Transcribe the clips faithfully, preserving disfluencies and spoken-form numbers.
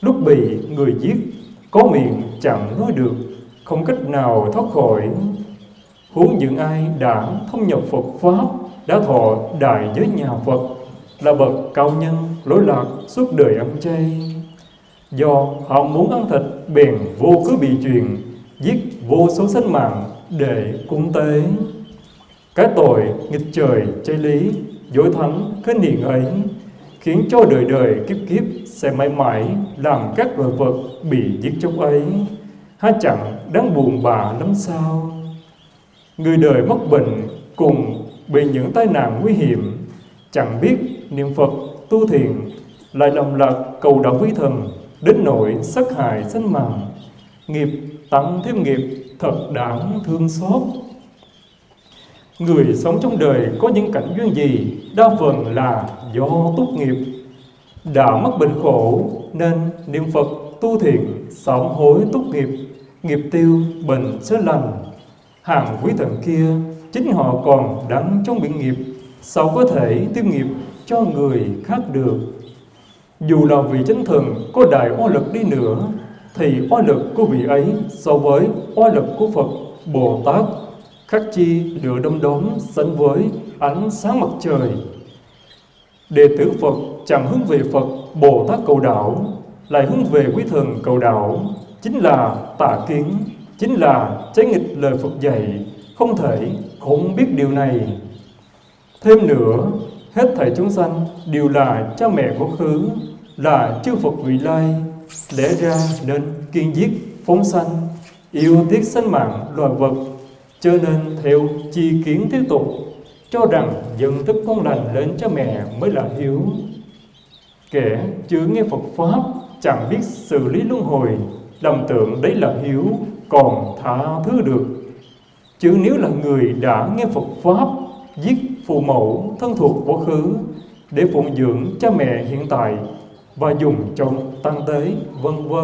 lúc bị người giết, có miệng chẳng nói được, không cách nào thoát khỏi. Huống những ai đã thông nhập Phật Pháp, đã thọ đại giới nhà Phật, là bậc cao nhân, lỗi lạc suốt đời ăn chay. Do họ muốn ăn thịt bèn vô cớ bị truyền, giết vô số sinh mạng để cúng tế. Cái tội nghịch trời chay lý, dối thánh khinh hiền ấy, khiến cho đời đời kiếp kiếp sẽ mãi mãi làm các loài vật bị giết chóc ấy. Há chẳng đáng buồn bã lắm sao? Người đời mắc bệnh cùng bị những tai nạn nguy hiểm, chẳng biết niệm Phật tu thiền, lại lầm lạc cầu đạo quý thần, đến nỗi sát hại sinh mạng. Nghiệp tăng thêm nghiệp, thật đáng thương xót. Người sống trong đời có những cảnh duyên gì, đa phần là do túc nghiệp. Đã mắc bệnh khổ nên niệm Phật tu thiền, sám hối túc nghiệp, nghiệp tiêu bệnh sẽ lành. Hàng quý thần kia chính họ còn đang trong biển nghiệp, sao có thể tiêu nghiệp cho người khác được? Dù là vị chánh thần có đại oai lực đi nữa, thì oai lực của vị ấy so với oai lực của Phật Bồ Tát khác chi lửa đom đóm sánh với ánh sáng mặt trời. Đệ tử Phật chẳng hướng về Phật Bồ Tát cầu đạo, lại hướng về quý thần cầu đạo, chính là tà kiến, chính là trái nghịch lời Phật dạy, không thể không biết điều này. Thêm nữa, hết thảy chúng sanh đều là cha mẹ quá khứ, là chư Phật vị lai, lẽ ra nên kiên giết phóng sanh, yêu tiếc sanh mạng loài vật, cho nên theo chi kiến thế tục, cho rằng dân thức con lành lên cha mẹ mới là hiếu. Kẻ chưa nghe Phật Pháp, chẳng biết xử lý luân hồi, lầm tưởng đấy là hiếu, còn tha thứ được. Chứ nếu là người đã nghe Phật Pháp, giết phụ mẫu thân thuộc quá khứ để phụng dưỡng cha mẹ hiện tại và dùng trong tăng tế, vân vân,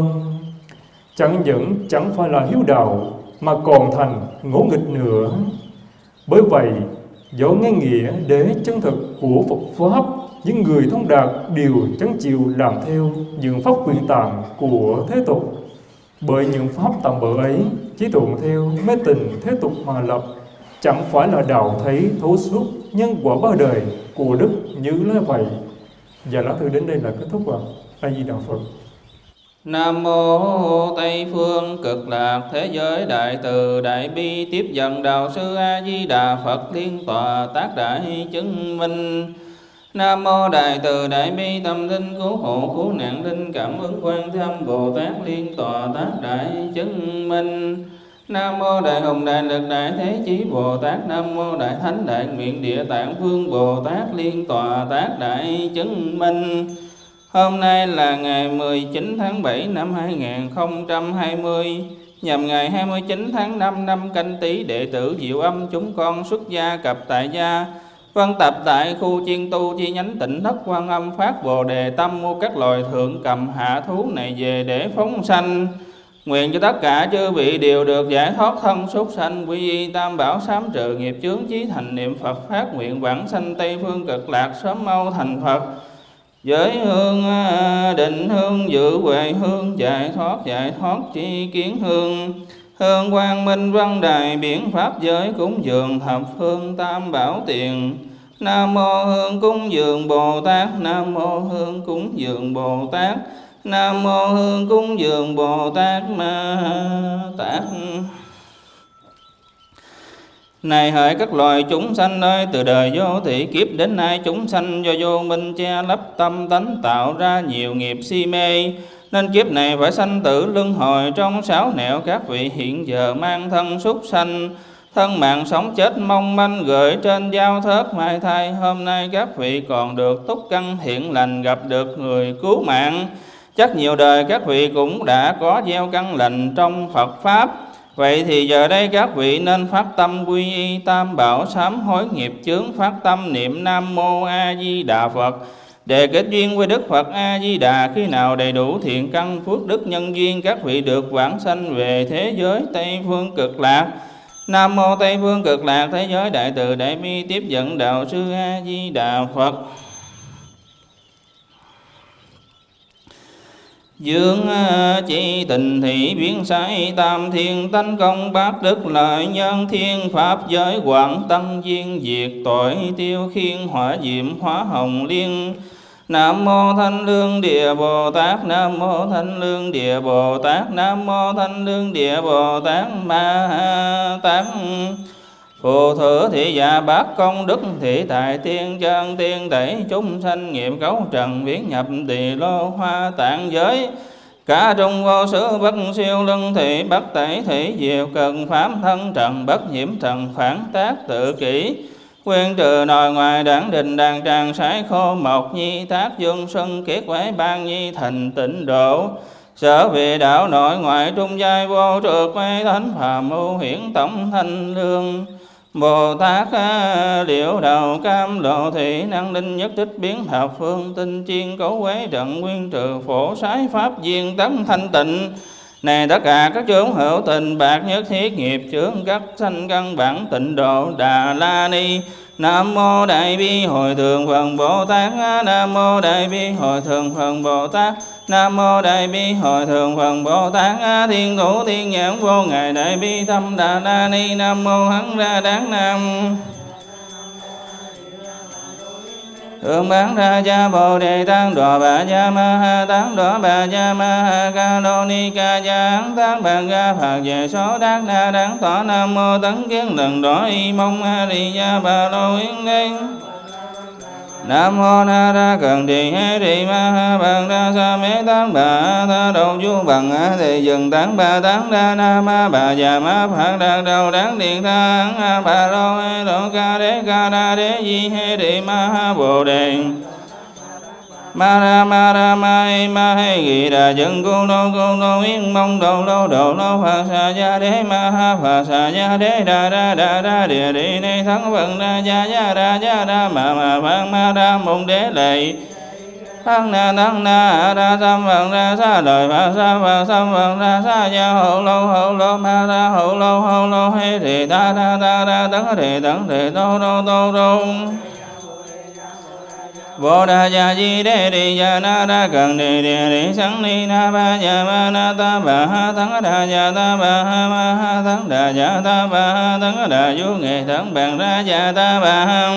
chẳng những chẳng phải là hiếu đạo mà còn thành ngỗ nghịch nữa. Bởi vậy, do nghe nghĩa đế chân thực của Phật Pháp, những người thông đạt đều chẳng chịu làm theo những pháp quyền tạm của thế tục. Bởi những pháp tạm bợ ấy chỉ thuận theo mê tình thế tục mà lập, chẳng phải là đạo thấy thấu suốt nhân quả ba đời của đức như là vậy. Và lá thư đến đây là kết thúc ạ. A Di Đà Phật. Nam mô Tây phương cực lạc thế giới đại từ đại bi tiếp dẫn đạo sư A Di Đà Phật liên tọa tác đại chứng minh. Nam mô đại từ đại bi tâm linh cứu hộ cứu nạn linh cảm ứng Quan Thế Âm Bồ Tát liên tọa tác đại chứng minh. Nam mô đại hùng đại lực đại thế chí Bồ Tát. Nam mô đại thánh đại nguyện địa tạng vương Bồ Tát liên tọa tác đại chứng minh. Hôm nay là ngày mười chín tháng bảy năm hai nghìn không trăm hai mươi, nhằm ngày hai mươi chín tháng năm năm Canh Tý, đệ tử Diệu Âm chúng con xuất gia cập tại gia văn tập tại khu chiên tu chi nhánh Tỉnh Thất Quan Âm phát Bồ Đề tâm mua các loài thượng cầm hạ thú này về để phóng sanh. Nguyện cho tất cả chư vị đều được giải thoát thân súc sanh, quy y tam bảo sám trừ nghiệp chướng, chí thành niệm Phật, phát nguyện vãng sanh Tây phương cực lạc sớm mau thành Phật. Giới hương định hương dự huệ hương, giải thoát giải thoát chi kiến hương, hương quang minh văn đài biển pháp giới cúng dường thập phương tam bảo tiền. Nam mô hương cúng dường Bồ Tát, Nam mô hương cúng dường Bồ Tát, Nam mô hương cúng dường Bồ Tát Ma Tát. Này hỡi các loài chúng sanh ơi, từ đời vô thị kiếp đến nay chúng sanh do vô minh che lấp tâm tánh tạo ra nhiều nghiệp si mê, nên kiếp này phải sanh tử luân hồi trong sáu nẻo. Các vị hiện giờ mang thân súc sanh, thân mạng sống chết mong manh gửi trên giao thớt mai thai. Hôm nay các vị còn được túc căn thiện lành, gặp được người cứu mạng, chắc nhiều đời các vị cũng đã có gieo căn lành trong Phật Pháp. Vậy thì giờ đây các vị nên phát tâm quy y tam bảo, sám hối nghiệp chướng, phát tâm niệm Nam Mô A Di Đà Phật để kết duyên với Đức Phật A Di Đà. Khi nào đầy đủ thiện căn phước đức nhân duyên, các vị được vãng sanh về thế giới Tây phương cực lạc. Nam Mô Tây phương cực lạc thế giới đại từ đại bi tiếp dẫn đạo sư A Di Đà Phật. Dương chỉ tình thị biến sai tam thiên tánh công bát đức lợi nhân thiên pháp giới quảng tăng duyên diệt tội tiêu khiên hỏa diệm hóa hồng liên. Nam mô Thanh Lương Địa Bồ Tát, Nam mô Thanh Lương Địa Bồ Tát, Nam mô Thanh Lương Địa Bồ Tát Ma Tát. Phù thử thị giả bát công đức thị tại tiên chân tiên đẩy chúng sanh nghiệp cấu trần biến nhập tỳ lô hoa tạng giới. Cả trung vô sự bất siêu lưng thị bất tẩy thị diệu cần pháp thân trần bất nhiễm trần phản tác tự kỷ. Quyên trừ nội ngoài đảng đình đàn tràng sái khô mộc nhi tác dương xuân kiết quái ban nhi thành tịnh độ. Sở vị đạo nội ngoại trung giai vô trượt quay thánh phàm ưu hiển tổng thanh lương. Bồ Tát liễu đầu cam lộ thị năng linh nhất tích biến thập phương tinh chiên cấu quế trận nguyên trừ phổ sái pháp viên tấn thanh tịnh. Này tất cả các chướng hữu tình bạc nhất thiết nghiệp chướng các sanh căn bản tịnh độ Đà La Ni. Nam mô Đại Bi Hội Thượng Phật Bồ Tát, Nam mô Đại Bi Hội Thượng Phật Bồ Tát, Nam mô Đại Bi Hội Thượng Phật Bồ Tát. Thiên thủ thiên nhãn vô ngài Đại Bi Tâm Đà La Ni. Nam mô Hằng Ra Đáng Nam. Thượng bán ra cha Bồ Đề Tát Đọa Bà Gia Ma Ha Tát Đọa Bà Gia Ma Ha Ca Lô Ni Ca Gia Hán Tát Bà Ga Phật về số Đắc Na Đáng Tỏ. Nam mô Tấn Kiến Lần Đỏ Y Mông A Di Gia Bà Lô Yến Đế. Nam mô Na Ra Cần Trì Hê Trì Ma Ha Bằng Ra Sa Mê Tát Bà Tha Đầu Du Bằng A Thị Dừng Tát Bà Tát Đa Na Ma Bà Già Ma Phật Đạt Đầu Đáng Điện Tha A Bà Lô Hê Lô Ca Đế Ca Đa Đế Di Hê Trì Ma Ha Bồ Đề. Ma ra ma ra ma hê ma hê ghi đà dân cô lô cô lô yến mong đồ lô đồ lô Phật xà gia đế ma ha Phật xà gia đế đà đà đà đà địa đi ni thắng vận đà gia gia đà gia đà ma ma phang ma ra môn đế lệ. Thắng na thắng na ra sam vận ra sa đời Phật sa Phật sam vận ra sa gia hậu lô hậu lô ma ra hậu lô hậu lô hê thì ta ta ta ta tấn thì tấn thì tô tô tô tô. Bồ Đà Gia Di Đế Đi Gia Na Đa Cần Đi Địa Đi Sẵn Ni Na Ba Gia Ma Na Ta Bà Ha Thắng Đà Gia Ta Bà Ha Ma Ha Thắng Đà Gia Ta Bà Ha Thắng Đà Vũ Nghệ Thắng Bàn Ra Gia Ta Bà Ha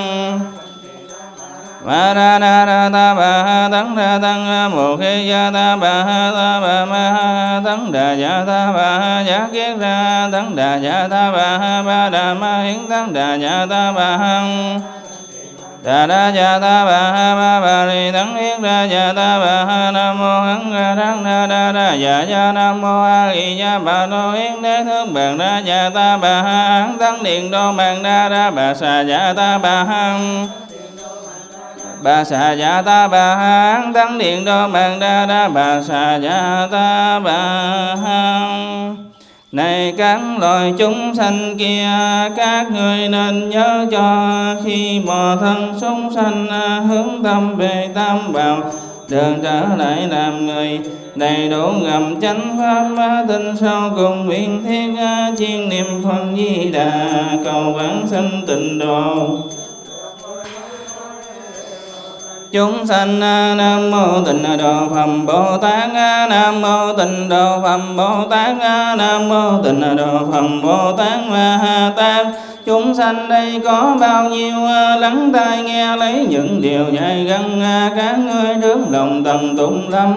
Ma Ra Na Ra Ta Bà Ha Thắng Đà Thắng Mô Khê Gia Ta Bà Ha Ta Bà Ma Ha Thắng Đà Gia Ta Bà Ha Giá Kiết Ra Thắng Đà Gia Ta Bà Ha Ba Đà Ma Hiến Thắng Đà Gia Ta Bà Ha Đà đa gia ta bà ha ma bà ri tấn hiết đa gia ta bà ha. Nam mô hằng ra đăng đa đa đa gia gia. Nam mô a di gia bà đô yến đế thương bàn đa gia ta bà ha. Hán tấn điện đô bàn đa đa bà xà gia ta bà ha. Bà xà gia ta bà ha. Hán tấn điện đô bàn đa đa bà xà gia ta bà ha. Này các loài chúng sanh kia, các ngươi nên nhớ cho khi mò thân chúng sanh hướng tâm về tam bảo, đường trở lại làm người đầy đủ ngầm chánh pháp tinh sâu cùng biện thiết chiên niệm Phật Di Đà cầu vãng sanh tịnh độ. Chúng sanh Nam mô Tịnh Độ Phật Bồ Tát, Nam mô Tịnh Độ Phật Bồ Tát, Nam mô Tịnh Độ Phật Bồ Tát Ma Ha Tát. Chúng sanh đây có bao nhiêu lắng tai nghe lấy những điều dạy gắn các ngươi trước lòng tầm tụng lắm.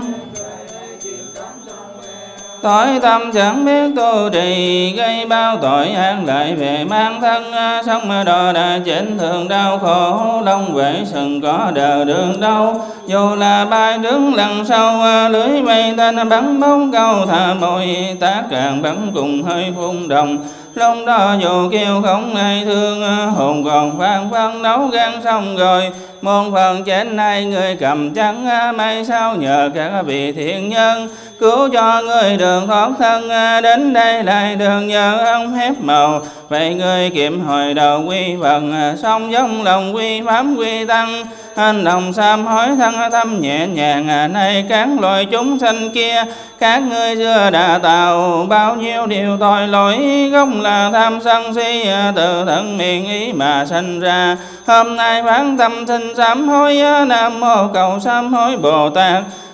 Tội tâm chẳng biết tu trì, gây bao tội ác lại về mang thân, sống đò đã chết thường đau khổ, đông vệ sừng có đờ đường đâu. Dù là bay đứng lần sau, lưới mây tên bắn bóng câu thả môi, tác càng bắn cùng hơi phun đồng. Lúc đó dù kêu không ai thương, hồn còn phan phân đấu gan xong rồi. Môn phần chết nay người cầm trắng, may sao nhờ các vị thiện nhân cứu cho người đường thoát thân. Đến đây lại đường nhờ ông phép màu, vậy người kiệm hồi đầu quy phần, song giống lòng quy pháp quy tăng. Hành lòng sám hối thân thâm nhẹ nhàng, nay các loài chúng sanh kia, các ngươi xưa đã tạo bao nhiêu điều tội lỗi, gốc là tham sân si từ thân miệng ý mà sanh ra. Hôm nay phán tâm sinh sám hối, Nam mô cầu sám hối Bồ Tát.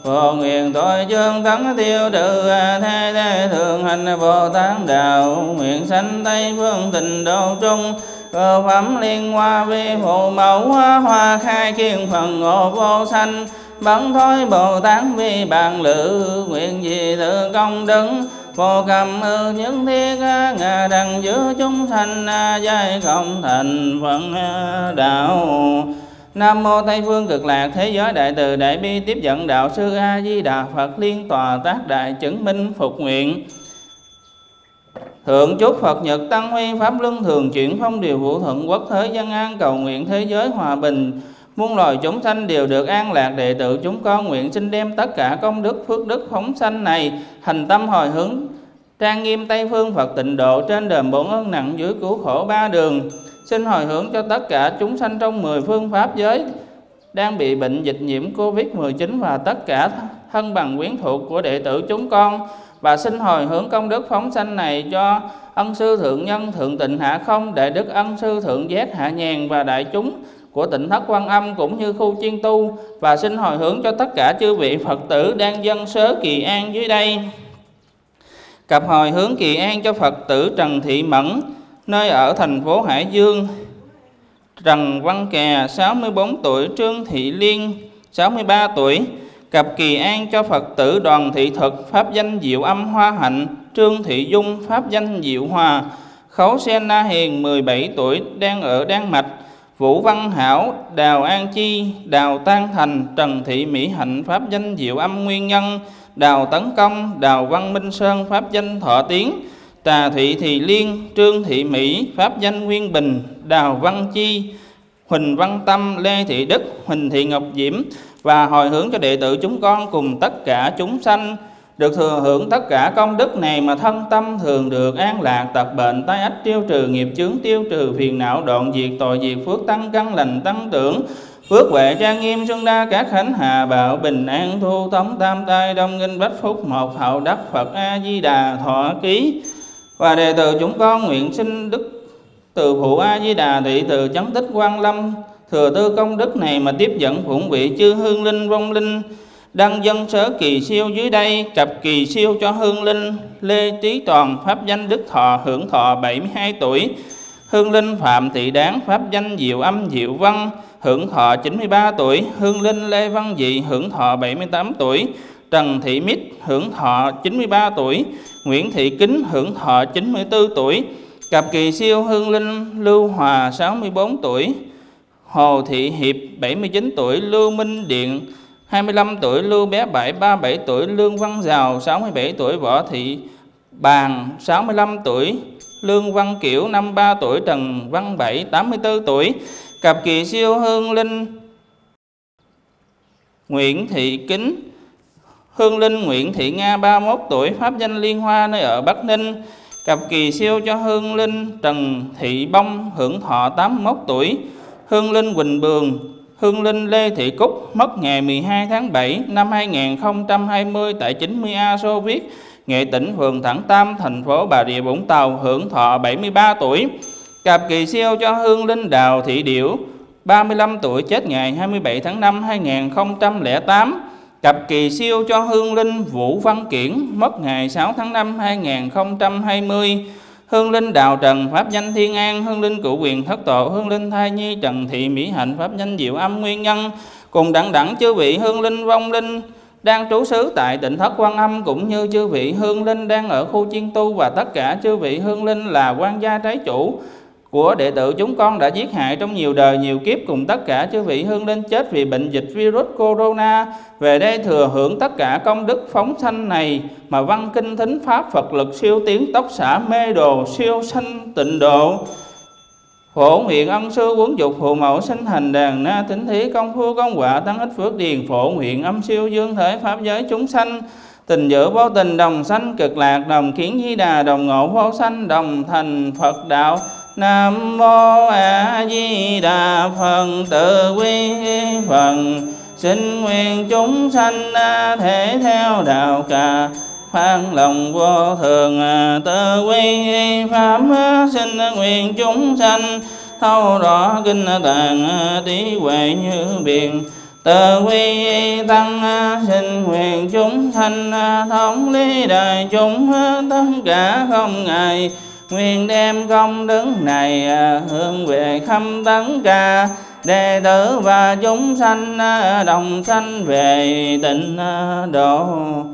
Phổ nguyện tội chương tấn tiêu trừ thế thế thường hành Bồ Tát đạo. Nguyện sanh Tây phương tịnh độ trung, cơ phẩm liên hoa vi phụ mẫu hoa hoa khai kiên phần ngộ vô sanh. Bấn thối Bồ Tát vi bạn lự, nguyện gì tự công đức vô cầm ư những thiết ngà đằng giữa chúng sanh giai công thành Phật đạo. Nam mô Tây phương cực lạc thế giới đại từ đại bi tiếp dẫn đạo sư A Di Đà Phật liên tòa tác đại chứng minh phục nguyện. Thượng chúc Phật Nhật Tăng Huy Pháp Luân thường chuyển phong điều vũ thuận quốc thế dân an, cầu nguyện thế giới hòa bình, muôn loài chúng sanh đều được an lạc. Đệ tử chúng con nguyện xin đem tất cả công đức phước đức phóng sanh này thành tâm hồi hướng trang nghiêm Tây phương Phật tịnh độ, trên đền bốn ơn nặng dưới cứu khổ ba đường. Xin hồi hướng cho tất cả chúng sanh trong mười phương pháp giới đang bị bệnh dịch nhiễm Covid mười chín và tất cả thân bằng quyến thuộc của đệ tử chúng con. Và xin hồi hướng công đức phóng sanh này cho ân sư thượng nhân thượng tịnh hạ không, đại đức ân sư thượng giác hạ nhàn và đại chúng của Tịnh Thất Quan Âm cũng như khu chiên tu. Và xin hồi hướng cho tất cả chư vị Phật tử đang dân sớ Kỳ An dưới đây. Cặp hồi hướng Kỳ An cho Phật tử Trần Thị Mẫn, nơi ở thành phố Hải Dương, Trần Văn Kè sáu mươi tư tuổi, Trương Thị Liên sáu mươi ba tuổi. Cặp Kỳ An cho Phật tử Đoàn Thị Thực, pháp danh Diệu Âm Hoa Hạnh, Trương Thị Dung, pháp danh Diệu Hòa, Khấu Sen Na Hiền mười bảy tuổi, đang ở Đan Mạch. Vũ Văn Hảo, Đào An Chi, Đào Tan Thành, Trần Thị Mỹ Hạnh, pháp danh Diệu Âm Nguyên Nhân, Đào Tấn Công, Đào Văn Minh Sơn, pháp danh Thọ Tiến, Trà Thị Thì Liên, Trương Thị Mỹ, pháp danh Nguyên Bình, Đào Văn Chi, Huỳnh Văn Tâm, Lê Thị Đức, Huỳnh Thị Ngọc Diễm. Và hồi hướng cho đệ tử chúng con cùng tất cả chúng sanh được thừa hưởng tất cả công đức này mà thân tâm thường được an lạc, tật bệnh tai ách tiêu trừ, nghiệp chướng tiêu trừ, phiền não đoạn diệt, tội diệt, phước tăng căn lành tăng trưởng, phước huệ trang nghiêm xuân đa các khánh hà bảo, bình an thu tống tam tai đông nghinh bách phúc, một hậu đắc Phật A Di Đà thọ ký. Và đệ tử chúng con nguyện xin đức từ phụ A Di Đà thị từ chấn tích Quan Lâm thừa tư công đức này mà tiếp dẫn phụng vị chư hương linh vong linh đăng dân sớ Kỳ Siêu dưới đây. Cặp Kỳ Siêu cho hương linh Lê Trí Toàn, pháp danh Đức Thọ, hưởng thọ bảy mươi hai tuổi. Hương linh Phạm Thị Đáng, pháp danh Diệu Âm Diệu Văn, hưởng thọ chín mươi ba tuổi. Hương linh Lê Văn Dị, hưởng thọ bảy mươi tám tuổi. Trần Thị Mít, hưởng thọ chín mươi ba tuổi. Nguyễn Thị Kính, hưởng thọ chín mươi tư tuổi. Cặp Kỳ Siêu hương linh Lưu Hòa, sáu mươi tư tuổi. Hồ Thị Hiệp, bảy mươi chín tuổi. Lưu Minh Điện, hai mươi lăm tuổi. Lưu Bé Bảy, ba mươi bảy tuổi. Lương Văn Giàu, sáu mươi bảy tuổi. Võ Thị Bàn, sáu mươi lăm tuổi. Lương Văn Kiểu, năm mươi ba tuổi. Trần Văn Bảy, tám mươi tư tuổi. Cặp Kỳ Siêu hương linh Nguyễn Thị Kính, hương linh Nguyễn Thị Nga, ba mươi mốt tuổi, pháp danh Liên Hoa, nơi ở Bắc Ninh. Cặp Kỳ Siêu cho hương linh Trần Thị Bông, hưởng thọ tám mươi mốt tuổi. Hương linh Quỳnh Bường, hương linh Lê Thị Cúc, mất ngày mười hai tháng bảy năm hai nghìn không trăm hai mươi tại chín mươi A Xô Viết, Nghệ Tĩnh, phường Thẳng Tam, thành phố Bà Rịa Vũng Tàu, hưởng thọ bảy mươi ba tuổi. Cặp Kỳ Siêu cho hương linh Đào Thị Điểu, ba mươi lăm tuổi, chết ngày hai mươi bảy tháng năm hai nghìn không trăm lẻ tám. Cặp Kỳ Siêu cho hương linh Vũ Văn Kiển, mất ngày sáu tháng năm hai nghìn không trăm hai mươi. Hương linh Đào Trần, pháp danh Thiên An, hương linh Cửu Quyền Thất Tổ, hương linh Thai Nhi Trần Thị Mỹ Hạnh, pháp danh Diệu Âm Nguyên Nhân, cùng đẳng đẳng chư vị hương linh vong linh đang trú xứ tại Tịnh Thất Quan Âm, cũng như chư vị hương linh đang ở khu chiên tu, và tất cả chư vị hương linh là quan gia trái chủ của đệ tử chúng con đã giết hại trong nhiều đời nhiều kiếp, cùng tất cả chư vị hương linh chết vì bệnh dịch virus corona về đây thừa hưởng tất cả công đức phóng sanh này mà văn kinh thính pháp Phật lực siêu tiến tốc xả mê đồ siêu sanh tịnh độ. Phổ nguyện ân sư quấn dục phụ mẫu sinh thành đàn na tính thí công phu công quả tăng ích phước điền. Phổ nguyện âm siêu dương thể pháp giới chúng sanh tình giữa vô tình đồng sanh cực lạc, đồng kiến Di Đà, đồng ngộ vô sanh, đồng thành Phật đạo. Nam mô A Di Đà Phật. Tự quy Phật xin nguyện chúng sanh thể theo đạo cả phát lòng vô thường. Tự quy pháp xin nguyện chúng sanh thâu rõ kinh tạng trí huệ như biển. Từ quy tăng xin nguyện chúng sanh thống lý đời chúng tất cả không ngại, nguyện đem công đức này hướng về khắp tất cả đệ tử và chúng sanh đồng sanh về tịnh độ.